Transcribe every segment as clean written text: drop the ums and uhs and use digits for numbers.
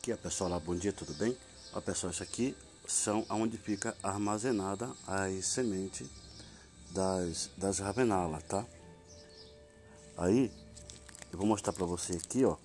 Aqui, ó, pessoal, lá, bom dia, tudo bem? Ó, pessoal, isso aqui são onde fica armazenada as sementes das ravenalas, tá? Aí, eu vou mostrar pra você aqui, ó.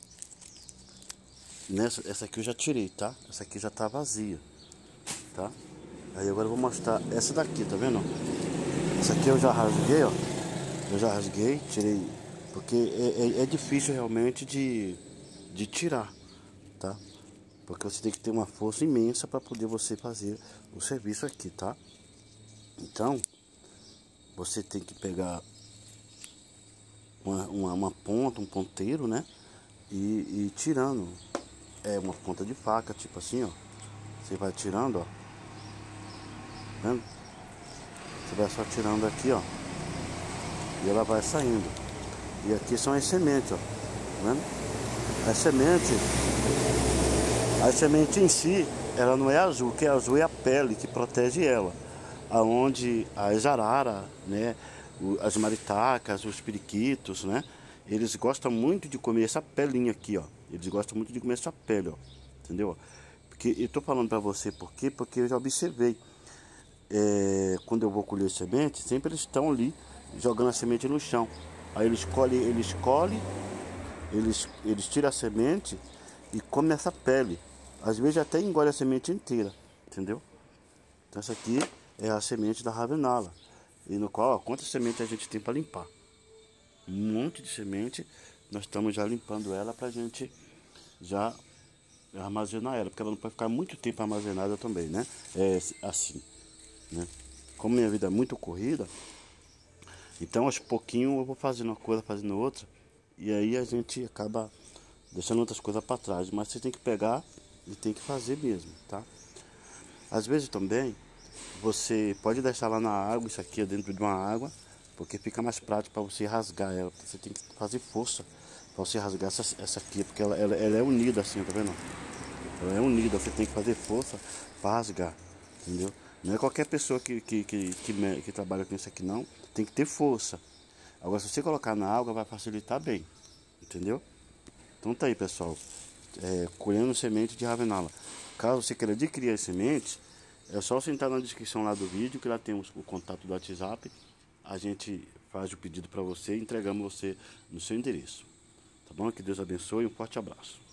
Essa aqui eu já tirei, tá? Essa aqui já tá vazia, tá? Aí agora eu vou mostrar essa daqui, tá vendo? Essa aqui eu já rasguei, ó. Eu já rasguei, tirei, porque é difícil realmente de tirar, tá? Porque você tem que ter uma força imensa para poder você fazer o serviço aqui, tá? Então, você tem que pegar uma ponta, um ponteiro, né? E ir tirando. É uma ponta de faca, tipo assim, ó. Você vai tirando, ó. Vendo? Você vai só tirando aqui, ó. E ela vai saindo. E aqui são as sementes, ó. Vendo? A semente em si, ela não é azul. O que é azul é a pele que protege ela. Aonde as araras, né, as maritacas, os periquitos, né, eles gostam muito de comer essa pelinha aqui, ó. Eles gostam muito de comer essa pele, ó. Entendeu? Porque eu tô falando pra você por quê? Porque eu já observei. Quando eu vou colher semente, sempre eles estão ali jogando a semente no chão. Aí eles tiram a semente e comem essa pele. Às vezes até engole a semente inteira, entendeu? Então essa aqui é a semente da ravenala. E no qual, ó, quantas sementes a gente tem para limpar? Um monte de semente. Nós estamos já limpando ela para a gente já armazenar ela, porque ela não pode ficar muito tempo armazenada também, né? É assim, né? Como minha vida é muito corrida, então aos pouquinhos eu vou fazendo uma coisa, fazendo outra, e aí a gente acaba deixando outras coisas para trás. Mas você tem que pegar e tem que fazer mesmo, tá? Às vezes também você pode deixar lá na água, isso aqui é dentro de uma água, porque fica mais prático para você rasgar ela. Você tem que fazer força para você rasgar essa aqui, porque ela é unida assim, tá vendo? Ela é unida, você tem que fazer força para rasgar, entendeu? Não é qualquer pessoa que trabalha com isso aqui não, tem que ter força. Agora se você colocar na água vai facilitar bem, entendeu? Então tá aí, pessoal, colhendo semente de ravenala. Caso você queira adquirir as sementes, é só você entrar na descrição lá do vídeo, que lá tem o contato do WhatsApp. A gente faz o pedido para você e entregamos você no seu endereço. Tá bom? Que Deus abençoe e um forte abraço.